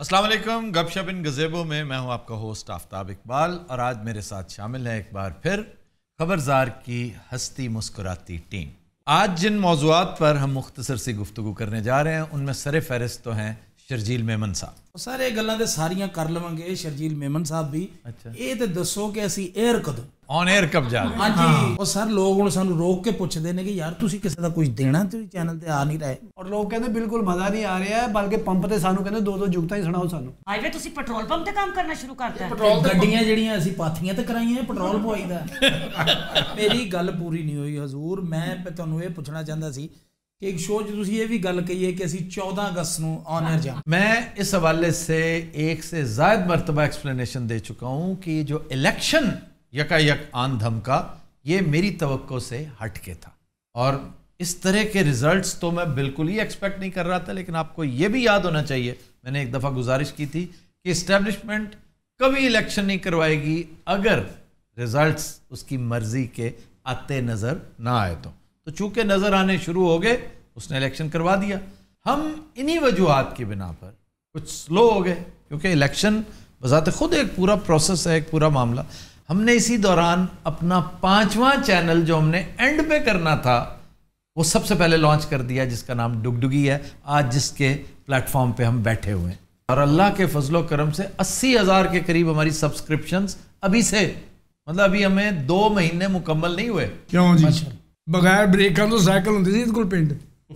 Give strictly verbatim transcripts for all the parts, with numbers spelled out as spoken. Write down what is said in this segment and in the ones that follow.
अस्सलाम वालेकुम, गपशप इन गज़ेबो में मैं हूं आपका होस्ट आफ्ताब इकबाल और आज मेरे साथ शामिल है एक बार फिर खबरजार की हंसती मुस्कुराती टीम। आज जिन मौज़ूआत पर हम मुख्तसर सी गुफ्तगू करने जा रहे हैं उनमें सर फहरिस्त तो हैं शर्जील मेमन साहब। सारे गल्लां ते सारियां कर लवांगे, शर्जील मेमन साहब भी। अच्छा, ये तो दसो कि असी एयर कदों ऑन एयर कब जा रहे हैं? हाँ जी। और सर लोग हुण सानू रोक के पुछदे ने कि यार तुसी किसी दा कुछ देना तुसी चैनल ते आ नहीं रहे, और लोग कहते बिल्कुल मजा नहीं आ रहा है, बल्कि पंप ते सानू कहते दो दो जुगता ही सुनाओ सानू। हाईवे तुसी पेट्रोल पंप ते काम करना शुरू करता है। पेट्रोल गड्डियां जेहड़ियां असी पाथियां ते कराईयां, पेट्रोल पवाईदा। मेरी गल पूरी नहीं हुई हजूर, मैं तुहानू ये पुछना चाहता सी कि एक शो च तुसी ये भी गल कही है कि असी चौदह अगस्त नू ऑन एयर जा। मैं इस हवाले से एक से ज़ायद मरतबा एक्सप्लेनेशन दे चुका हूँ कि जो इलेक्शन यकायक आन धम का ये मेरी तवक्को से हट के था और इस तरह के रिजल्ट्स तो मैं बिल्कुल ही एक्सपेक्ट नहीं कर रहा था। लेकिन आपको ये भी याद होना चाहिए, मैंने एक दफ़ा गुजारिश की थी कि इस्टेब्लिशमेंट कभी इलेक्शन नहीं करवाएगी अगर रिजल्ट्स उसकी मर्जी के आते नज़र ना आए तो तो चूंकि नज़र आने शुरू हो गए उसने इलेक्शन करवा दिया। हम इन्हीं वजूहात की बिना पर कुछ स्लो हो गए क्योंकि इलेक्शन बज़ाते खुद एक पूरा प्रोसेस है, एक पूरा मामला। हमने इसी दौरान अपना पांचवा चैनल जो हमने एंड पे करना था वो सबसे पहले लॉन्च कर दिया, जिसका नाम डुगडुगी है, आज जिसके प्लेटफॉर्म पे हम बैठे हुए हैं। और अल्लाह के फजलो करम से अस्सी हज़ार के करीब हमारी सब्सक्रिप्शंस अभी से, मतलब अभी हमें दो महीने मुकम्मल नहीं हुए। क्यों जी? बगैर ब्रेकां तो साइकिल होंदी सी इस कोल पिंड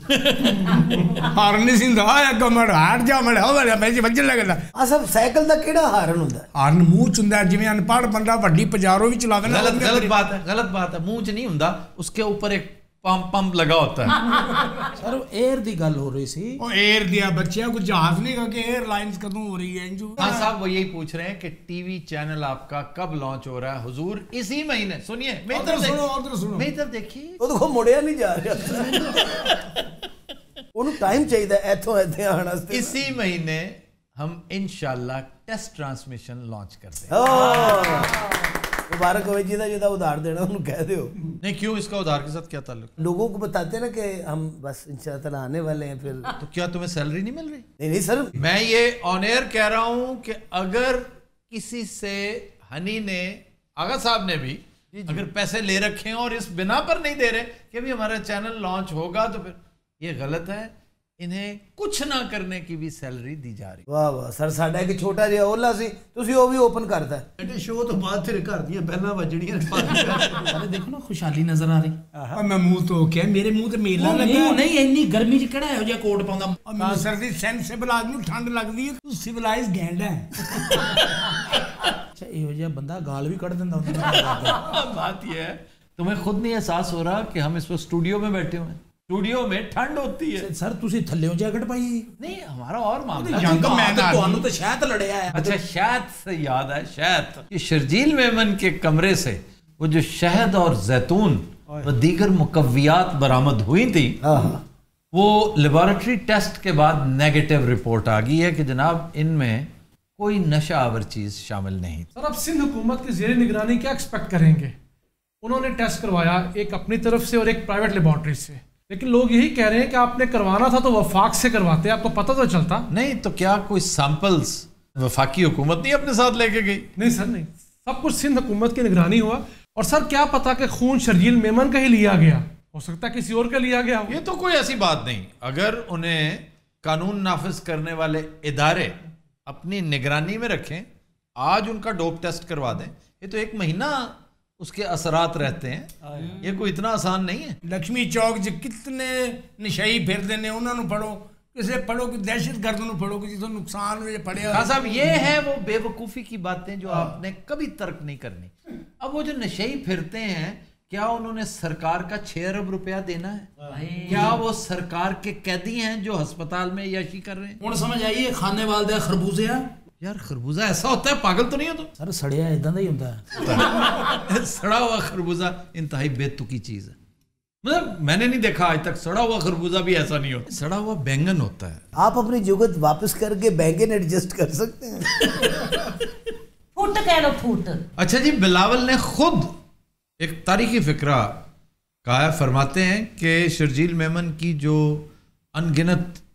हारन नहीं सी हुंदा। एक मिनट हार जा मिनट हो वाला मैं वजन लगदा। आ सब साइकिल दा केड़ा हारन हुंदा? हारन मूंह च हुंदा, जिवें अनपढ़ बंदा वड्डी पजारो भी चला देना। गलत गलत बात है, गलत बात है। मुंह च नहीं हुंदा, उसके ऊपर एक पंप पंप लगा होता है। सर एयर दी गल हो रही सी। ओ एयर दिया बच्चियां कुछ जहाज नहीं का कि एयरलाइंस कदों हो रही है इंजू। हाँ साहब, वो यही पूछ रहे हैं कि टीवी चैनल आपका कब लॉन्च हो रहा है? हुजूर इसी महीने। सुनिए, मैं इधर सुनो उधर सुनो, मैं इधर देखिए, ਉਹ ਦੇਖੋ ਮੁੜਿਆ ਨਹੀਂ ਜਾ ਰਿਹਾ, ਉਹਨੂੰ ਟਾਈਮ ਚਾਹੀਦਾ ਇੱਥੋਂ ਇੱਥੇ ਆਉਣ ਵਾਸਤੇ। इसी महीने हम इंशाल्लाह टेस्ट ट्रांसमिशन लॉन्च करते हैं। मुबारक हो जिदा जिदा उधार देना उन्हें कह दो। नहीं, क्यों? इसका उधार के साथ क्या ताल्लुक? लोगों को बताते ना कि हम बस इंशाल्लाह आने वाले हैं। फिर तो क्या तुम्हें सैलरी नहीं मिल रही? नहीं नहीं सर, मैं ये ऑन एयर कह रहा हूं कि अगर किसी से हनी ने, आगा साहब ने भी अगर पैसे ले रखे हैं और इस बिना पर नहीं दे रहे कि अभी हमारा चैनल लॉन्च होगा, तो फिर ये गलत है। इन्हें कुछ ना करने की भी सैलरी दी जा रही। वाह वाह सर, साडा एक छोटा जिहा ओला सी, तुसी वो भी ओपन करता है। बेटे शो तो बाद तेरे घर दी पहला वजड़ियां। अरे देखो ना खुशहाली नजर आ रही। मैं मुंह तो क्या मेरे मुंह ते मेला लगा नहीं, इन्नी गर्मी च केड़ा हो जा कोट पाਉਂਦਾ। मैं सर्दी सेंसिबल आदमी ठंड लगदी है, तू सिविलाइज गैंड है। अच्छा इहो जिहा बंदा गाल भी कढ़ दिंदा ਹੁੰਦਾ। बात ये है, तुम्हें खुद नहीं एहसास हो रहा कि हम इस वक्त स्टूडियो में बैठे हुए हैं? स्टूडियो में ठंड होती है। सर तुसी थल्लेओ जैकेट पाई? नहीं, हमारा और मामला जंग मैन ਤੁਹਾਨੂੰ तो शायद लड़या है। अच्छा, शहद से याद है, शहद ये शर्जील मेमन के कमरे से वो जो शहद और जैतून व दीगर मुकव्वियात बरामद हुई थी, वो लेबोरेटरी टेस्ट के बाद नेगेटिव रिपोर्ट आ गई है कि जनाब इनमें कोई नशा आवर चीज शामिल नहीं। सर अब सिंध हुकूमत की ज़ेर निगरानी क्या एक्सपेक्ट करेंगे? उन्होंने टेस्ट करवाया एक अपनी तरफ से और एक प्राइवेट लेबोरेटरी से, लेकिन लोग यही कह रहे हैं कि आपने करवाना था तो वफाक से करवाते, आपको पता तो चलता। नहीं तो क्या कोई सैंपल्स वफाकी हुकूमत नहीं अपने साथ लेके गई? नहीं सर नहीं, सब कुछ सिंध हुकूमत की निगरानी हुआ। और सर क्या पता कि खून शर्जील मेमन का ही लिया गया, हो सकता है किसी और का लिया गया हो। ये तो कोई ऐसी बात नहीं। अगर उन्हें कानून नाफिज करने वाले इदारे अपनी निगरानी में रखें, आज उनका डोप टेस्ट करवा दें, ये तो एक महीना उसके असरात रहते हैं, ये कोई इतना आसान नहीं है। लक्ष्मी चौक च कितने नशाई फिरते ने, उन्होंने फड़ो, किसे फड़ो कि दहशतगर्द नूं फड़ो कि जिसको नुकसान में पड़े। हाँ साहब, ये है वो बेवकूफ़ी की बातें जो आपने कभी तर्क नहीं करनी। अब वो जो नशाई फिरते हैं, क्या उन्होंने सरकार का छह अरब रुपया देना है? क्या वो सरकार के कैदी हैं जो अस्पताल में याशी कर रहे हैं? हुण समझ आइए, खाने वाल दे खरबूजे यार खरबूजा ऐसा होता है? पागल तो नहीं हो तुम? सर सड़िया इदां दा ही हुंदा है। सड़ा हुआ खरबूजा इंतहाई बेतुकी चीज है। मतलब मैंने नहीं देखा आज तक, सड़ा हुआ खरबूजा भी ऐसा नहीं होता, सड़ा हुआ बैंगन होता है। आप अपनी जुगत वापस करके बैंगन एडजस्ट कर सकते हैं। फुट कह लो, फुट। अच्छा जी, बिलावल ने खुद एक तारीखी फिक्रा कहा है, फरमाते हैं कि शर्जील मेमन की जो अनगिनत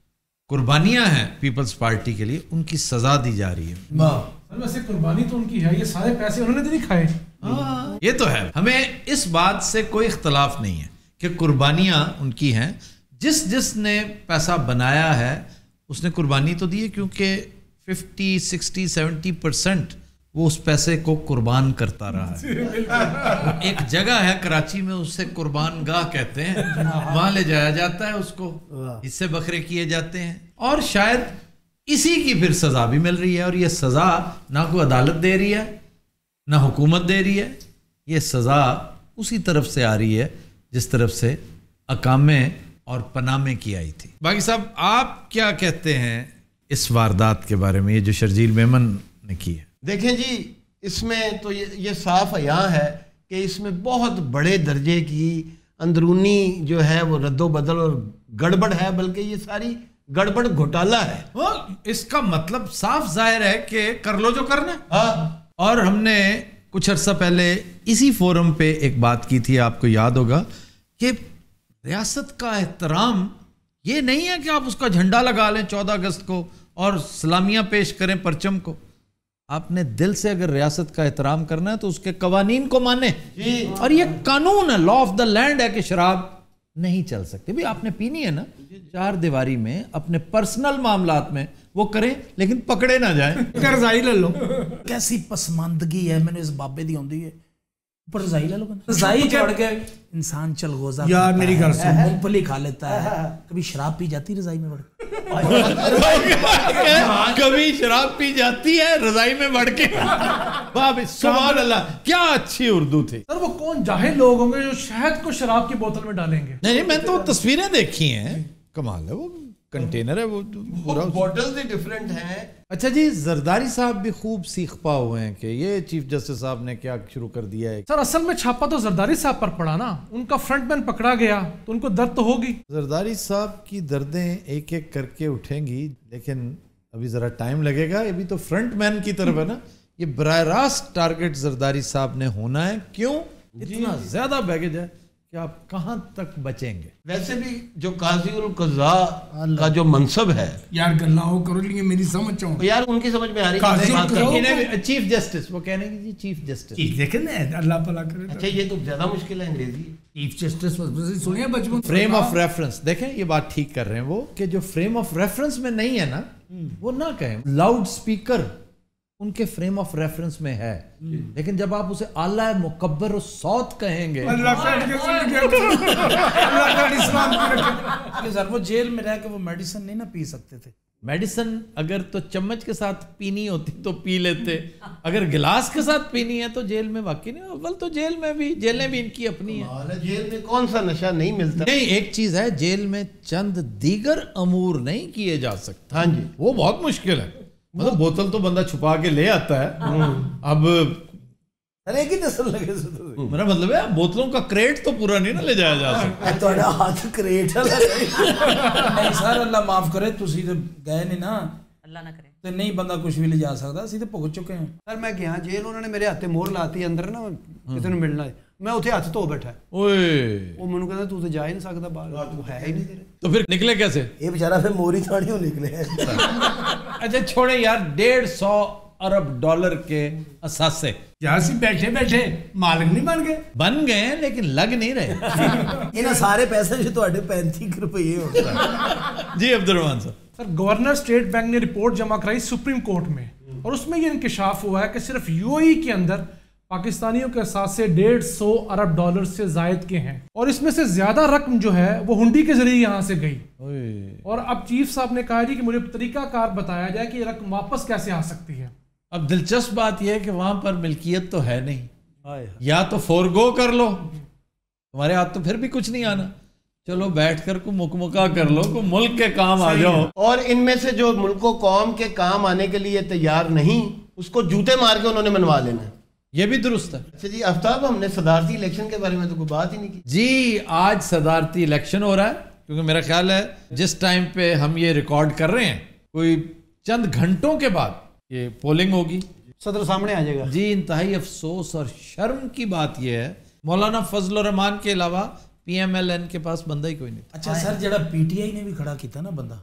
قربانیاں ہیں پیپلز پارٹی کے لیے ان کی سزا دی جا رہی ہے. ویسے قربانی تو ان کی ہے, یہ سارے پیسے انہوں نے تو نہیں کھائے. ہاں یہ تو ہے, ہمیں اس بات سے کوئی اختلاف نہیں ہے کہ قربانیاں ان کی ہیں. جس جس نے پیسہ بنایا ہے اس نے قربانی تو دی ہے, کیونکہ ففٹی سکسٹی سیونٹی پرسینٹ وہ اس پیسے کو قربان کرتا رہا ہے. ایک جگہ ہے کراچی میں, اسے قربان گاہ کہتے ہیں, وہاں لے جایا جاتا ہے اس کو, اس سے بکرے کیے جاتے ہیں, اور شاید اسی کی پھر سزا بھی مل رہی ہے. اور یہ سزا نہ کوئی عدالت دے رہی ہے نہ حکومت دے رہی ہے, یہ سزا اسی طرف سے آ رہی ہے جس طرف سے اقامے اور پنامے کی آئی تھی. باقی صاحب آپ کیا کہتے ہیں اس واردات کے بارے میں, یہ جو شرجیل میمن نے کی ہے؟ دیکھیں جی, اس میں تو یہ صاف عیاں ہے کہ اس میں بہت بڑے درجے کی اندرونی جو ہے وہ رد و بدل اور گڑبڑ ہے, بلکہ یہ ساری گڑبڑ گھوٹالہ ہے. اس کا مطلب صاف ظاہر ہے کہ کر لو جو کرنا. ہاں, اور ہم نے کچھ عرصہ پہلے اسی فورم پہ ایک بات کی تھی, آپ کو یاد ہوگا, کہ ریاست کا احترام یہ نہیں ہے کہ آپ اس کا جھنڈا لگا لیں چودہ اگست کو اور سلامیاں پیش کریں پرچم کو. آپ نے دل سے اگر ریاست کا احترام کرنا ہے تو اس کے قوانین کو مانیں. اور یہ قانون ہے, لا آف دا لینڈ ہے کہ شراب نہیں چل سکتی. بھی آپ نے پینی ہے نا, چار دیواری میں اپنے پرسنل معاملات میں وہ کریں, لیکن پکڑے نہ جائیں. رضائی لے لو. کیسی پسماندگی ہے میں نے اس بابے دی ہوندی ہے, اوپر رضائی لے لو, رضائی چھوڑ کے انسان چلغوزہ یار میری گھر سے مونگ پھلی کھا لیتا ہے. کبھی شراب پی جاتی رضائی میں بڑھ کبھی شراب پی جاتی ہے رضائی میں بڑھ کے. سبحان اللہ, کیا اچھی اردو تھی. سر وہ کون جاہل لوگ ہوں گے جو شہد کو شراب کی بوتل میں ڈالیں گے؟ نہیں میں تو تصویریں دیکھی ہیں, کمال ہے, وہ کنٹینر ہے, وہ بوٹلز ہی ڈیفرنٹ ہیں. اچھا جی, زرداری صاحب بھی خوب سیکھ پا ہوئے ہیں کہ یہ چیف جسٹس صاحب نے کیا شروع کر دیا ہے. سر اصل میں چھاپا تو زرداری صاحب پر پڑا نا, ان کا فرنٹ مین پکڑا گیا تو ان کو درد تو ہوگی. زرداری صاحب کی دردیں ایک ایک کر کے اٹھیں گی, لیکن ابھی ذرا ٹائم لگے گا. ابھی تو فرنٹ مین کی طرف ہے نا, یہ براہ راست ٹارگٹ زرداری صاحب نے ہونا ہے. کیوں؟ اتنا زیادہ بیگیج ہے کہ آپ کہاں تک بچیں گے. ویسے بھی جو قاضی القضاء کا جو منصب ہے, یار گلا ہو کرو, لیکن میری سمجھ چاہوں یار ان کی سمجھ میں آ رہی ہے چیف جسٹس, وہ کہنے کی جی چیف جسٹس. دیکھیں نا, اللہ بھلا کرے. اچھا یہ تو زیادہ مشکل ہے انگریزی. چیف جسٹس سنیا بچپن. فریم آف ریفرنس دیکھیں, یہ بات ٹھیک کر رہے ہیں وہ, کہ جو فریم آف ریفرنس میں نہیں ہے نا, وہ نہ کہیں. لاؤڈ اسپیکر ان کے فریم آف ریفرنس میں ہے, لیکن جب آپ اسے اعلی مکبر و صوت کہیں گے, سر وہ جیل میں رہ کے وہ میڈیسن نہیں نہ پی سکتے تھے. میڈیسن اگر تو چمچ کے ساتھ پینی ہوتی تو پی لیتے, اگر گلاس کے ساتھ پینی ہے تو جیل میں واقعی نہیں. اول تو جیل میں بھی, جیلیں بھی ان کی اپنی ہیں. جیل میں کون سا نشہ نہیں ملتا؟ نہیں, ایک چیز ہے, جیل میں چند دیگر امور نہیں کیے جا سکتے. ہاں جی, وہ بہت مشکل ہے. مطلب بوتل تو بندہ چھپا کے لے آتا ہے, اب ایک ہی نسل لگے. میرا مطلب ہے بوتلوں کا کریٹ تو پورا نہیں نہ لے جایا جا سکتا. تھوڑا ہاتھ کریٹ ہے. نہیں سر, اللہ معاف کرے, تسی تو گئے نہیں نا, اللہ نہ کرے, تو نہیں بندہ کچھ بھی لے جا سکتا. اسی تو بھگ چکے ہیں. سر میں گیا جیل, انہوں نے میرے ہاتھ مور لاتی اندر نا, کسی نے ملنا ہے, میں اتنے ہاتھ دھو بیٹھا. اوئے وہ مینوں کہتا تو جا ہی نہیں سکتا باہر, تو ہے ہی نہیں تیرے. تو پھر نکلے کیسے؟ یہ بیچارہ پھر موری تھاڑیوں نکلے. اچھا چھوڑے یار, ڈیڑھ سو ارب ڈالر کے اثاثے یہاں سے بیٹھے بیٹھے مالک نہیں بن گئے. بن گئے ہیں لیکن لگ نہیں رہے. انہیں سارے پیسے جو تھوڑے پینتیس روپئے ہوتے ہیں. جی عبد الرحمان صاحب. سر گورنر اسٹیٹ بینک نے رپورٹ جمع کرائی سپریم کورٹ میں, اور اس میں یہ انکشاف ہوا ہے کہ صرف یو اے ای کے اندر پاکستانیوں کے اثاثے ڈیڑھ سو ارب ڈالر سے زائد کے ہیں, اور اس میں سے زیادہ رقم جو ہے وہ ہنڈی کے ذریعے یہاں سے گئی. اور اب چیف صاحب نے کہا جی کہ مجھے طریقہ کار بتایا جائے کہ یہ رقم واپس کیسے آ سکتی ہے. اب دلچسپ بات یہ ہے کہ وہاں پر ملکیت تو ہے نہیں, یا تو فورگو کر لو, تمہارے ہاتھ تو پھر بھی کچھ نہیں آنا, چلو بیٹھ کر کو مکمکا کر لو, کو ملک کے کام آ جاؤ. اور ان میں سے جو ملک و قوم کے کام آنے کے لیے تیار نہیں, اس کو جوتے مار کے انہوں نے منوا لینا ہے. یہ بھی درست ہے. اچھا جی آفتاب, ہم نے صدارتی الیکشن کے بارے میں تو کوئی بات ہی نہیں کی. جی آج صدارتی الیکشن ہو رہا ہے, کیونکہ میرا خیال ہے جس ٹائم پہ ہم یہ ریکارڈ کر رہے ہیں کوئی چند گھنٹوں کے بعد یہ پولنگ ہوگی. صدر سامنے آ جائے گا. جی انتہائی افسوس اور شرم کی بات یہ ہے, مولانا فضل الرحمان کے علاوہ پی ایم ایل این کے پاس بندہ ہی کوئی نہیں. اچھا سر, جڑا پی ٹی آئی نے بھی کھڑا کیتا نا بندہ,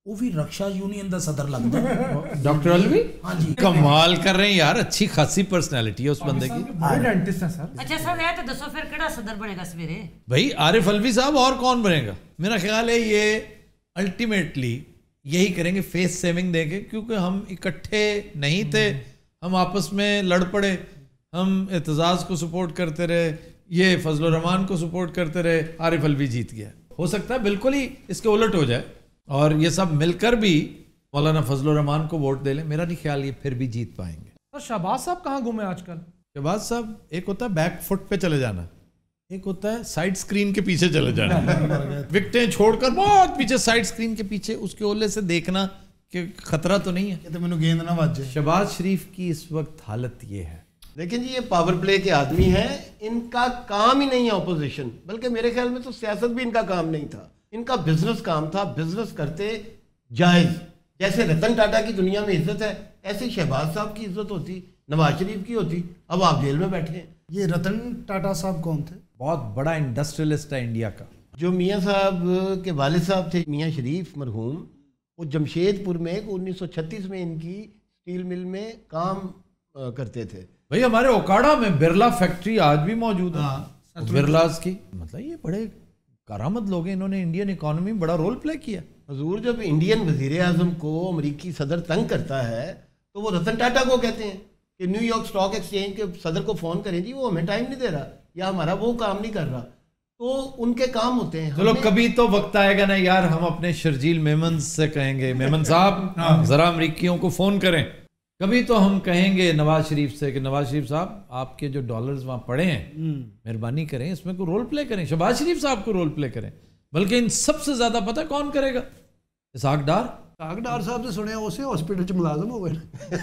وہ بھی رکشا یونین دا صدر لگتا ہے ڈاکٹر الوی. ہاں جی کمال کر رہے ہیں یار, اچھی خاصی پرسنالٹی ہے اس بندے کی. بڑے ڈینٹسٹ ہیں سر. اچھا سر ہے تو دسو پھر کیڑا صدر بنے گا سویرے؟ بھائی عارف الوی صاحب, اور کون بنے گا؟ میرا خیال ہے یہ الٹیمیٹلی یہی کریں گے, فیس سیونگ دیں گے, کیونکہ ہم اکٹھے نہیں تھے, ہم آپس میں لڑ پڑے, ہم اعتزاز کو سپورٹ کرتے رہے, یہ فضل الرحمان کو سپورٹ کرتے رہے, عارف الوی جیت گیا. ہو سکتا ہے بالکل ہی اس کے الٹ ہو جائے اور یہ سب مل کر بھی مولانا فضل الرحمان کو ووٹ دے لیں. میرا نہیں خیال یہ پھر بھی جیت پائیں گے. سر شہباز صاحب کہاں گھومے آج کل؟ شہباز صاحب, ایک ہوتا ہے بیک فٹ پہ چلے جانا, ایک ہوتا ہے سائڈ سکرین کے پیچھے چلے جانا, وکٹیں چھوڑ کر بہت پیچھے سائڈ سکرین کے پیچھے اس کے اولے سے دیکھنا کہ خطرہ تو نہیں ہے. یہ تو میں نے گیند نہ بج جائے. شہباز شریف کی اس وقت حالت یہ ہے. لیکن جی یہ پاور پلے کے آدمی ہیں, ان کا کام ہی نہیں ہے اپوزیشن, بلکہ میرے خیال میں تو سیاست بھی ان کا کام نہیں تھا, ان کا بزنس کام تھا. بزنس کرتے جائز, جیسے رتن ٹاٹا کی دنیا میں عزت ہے ایسے شہباز صاحب کی عزت ہوتی, نواز شریف کی ہوتی. اب آپ جیل میں بیٹھے ہیں. یہ رتن ٹاٹا صاحب کون تھے؟ بہت بڑا انڈسٹریلسٹ ہے انڈیا کا. جو میاں صاحب کے والد صاحب تھے میاں شریف مرحوم, وہ جمشید پور میں انیس سو چھتیس میں ان کی اسٹیل مل میں کام کرتے تھے. بھئی ہمارے اوکاڑا میں برلا فیکٹری آج بھی موجود ہے, برلاز کی. مطلب یہ بڑے کارآمد لوگ ہیں, انہوں نے انڈین اکانومی میں بڑا رول پلے کیا. حضور جب انڈین وزیر اعظم کو امریکی صدر تنگ کرتا ہے تو وہ رتن ٹاٹا کو کہتے ہیں کہ نیو یارک اسٹاک ایکسچینج کے صدر کو فون کریں, جی وہ ہمیں ٹائم نہیں دے رہا یا ہمارا وہ کام نہیں کر رہا. تو ان کے کام ہوتے ہیں. چلو کبھی تو وقت آئے گا نا یار, ہم اپنے شرجیل میمن سے کہیں گے, میمن صاحب ذرا امریکیوں کو فون کریں. کبھی تو ہم کہیں گے نواز شریف سے کہ نواز شریف صاحب آپ کے جو ڈالرز وہاں پڑے ہیں مہربانی کریں اس میں کوئی رول پلے کریں, شہباز شریف صاحب کو رول پلے کریں. بلکہ ان سب سے زیادہ پتہ کون کرے گا؟ اسحاق ڈار. اسحاق ڈار صاحب سے سنے اسے ہاسپٹل چ ملازم ہو گئے.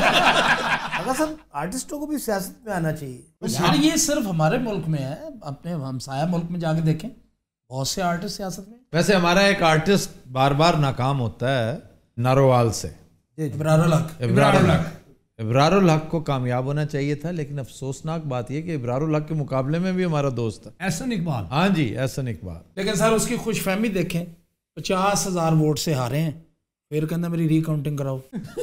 اگر سر آرٹسٹوں کو بھی سیاست میں آنا چاہیے یار. یہ صرف ہمارے ملک میں ہے, اپنے ہمسایہ ملک میں جا کے دیکھیں بہت سے آرٹسٹ سیاست میں. ویسے ہمارا ایک آرٹسٹ بار بار ناکام ہوتا ہے نارووال سے, ابرار الحق. ابرار الحق ابرار الحق کو کامیاب ہونا چاہیے تھا, لیکن افسوسناک بات یہ کہ ابرار الحق کے مقابلے میں بھی ہمارا دوست ہے احسن اقبال. ہاں جی احسن اقبال. لیکن سر اس کی خوش فہمی دیکھیں, پچاس ہزار ووٹ سے ہارے ہیں, پھر کہنا میری ری کاؤنٹنگ کراؤ.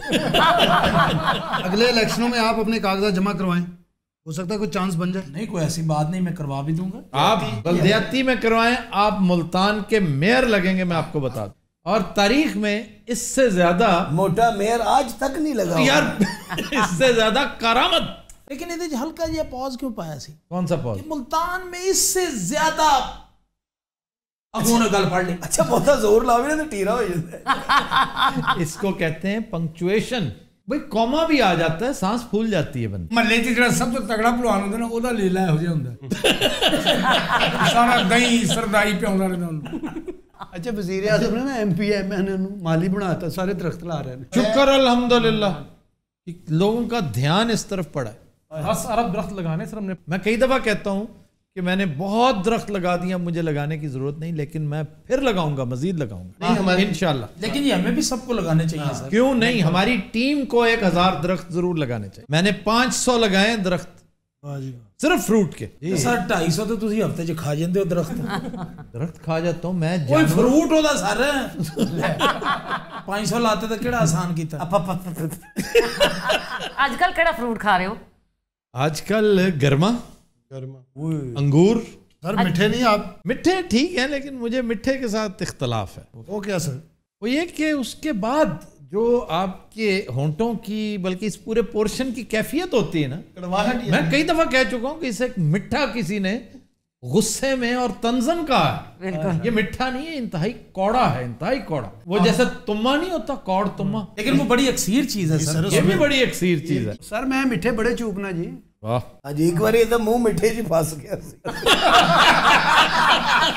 اگلے الیکشنوں میں آپ اپنے کاغذات جمع کروائیں, ہو سکتا ہے کوئی چانس بن جائے. نہیں کوئی ایسی بات نہیں, میں کروا بھی دوں گا. آپ بلدیاتی میں کروائیں, آپ ملتان کے میئر لگیں گے, میں آپ کو بتا دوں. اور تاریخ میں اس سے زیادہ موٹا میئر آج تک نہیں لگا یار, اس سے زیادہ کارآمد. لیکن یہ ہلکا جی پاز کیوں پایا سی؟ کون سا پاز؟ ملتان میں اس سے زیادہ ابو نے گل پڑھ لی. اچھا بہت زور لاوے نا تو ٹیرا ہو جاتا ہے. اس کو کہتے ہیں پنکچویشن. بھئی کوما بھی آ جاتا ہے, سانس پھول جاتی ہے بندے. محلے چ جڑا سب تو تگڑا پہلوان ہوندا نا اودا لیلا ہو جا ہوندا, سارا دہی سردائی پہ آਉਂدا رہندا اونوں. اچھا وزیر اعظم نے نا ایم پی ایم این مالی بناتا, سارے درخت لا رہے ہیں. شکر الحمدللہ لوگوں کا دھیان اس طرف پڑا ہے. دس ارب درخت لگانے سر ہم نے. میں کئی دفعہ کہتا ہوں کہ میں نے بہت درخت لگا دیا, مجھے لگانے کی ضرورت نہیں, لیکن میں پھر لگاؤں گا, مزید لگاؤں گا انشاءاللہ. لیکن یہ ہمیں بھی سب کو لگانے چاہیے سر. کیوں نہیں, ہماری ٹیم کو ایک ہزار درخت ضرور لگانے چاہیے. میں نے پانچ سو لگائے درخت صرف فروٹ کے. سر ڈھائی سو تو تسی ہفتے چ کھا جاندے ہو درخت. درخت کھا جاتا ہوں میں. کوئی فروٹ ہوتا سر پانچ سو لاتے تو کیڑا آسان کیتا. آج کل کیڑا فروٹ کھا رہے ہو؟ آج کل گرما انگور. سر میٹھے نہیں آپ؟ مٹھے ٹھیک ہیں, لیکن مجھے مٹھے کے ساتھ اختلاف ہے. وہ کیا سر؟ وہ یہ کہ اس کے بعد جو آپ کے ہونٹوں کی بلکہ اس پورے پورشن کی کیفیت ہوتی ہے نا, میں کئی دفعہ کہہ چکا ہوں کہ اسے ایک مٹھا کسی نے غصے میں اور تنزن کہا ہے. یہ مٹھا نہیں ہے, انتہائی کوڑا ہے, انتہائی کوڑا. وہ جیسے تما نہیں ہوتا, کوڑ تما, لیکن وہ بڑی اکثیر چیز ہے سر. یہ بھی بڑی اکثیر چیز ہے. سر میں میٹھے بڑے چوپنا جی. واہ, اج ایک بار یہ منہ میٹھے چ پھس گیا سی.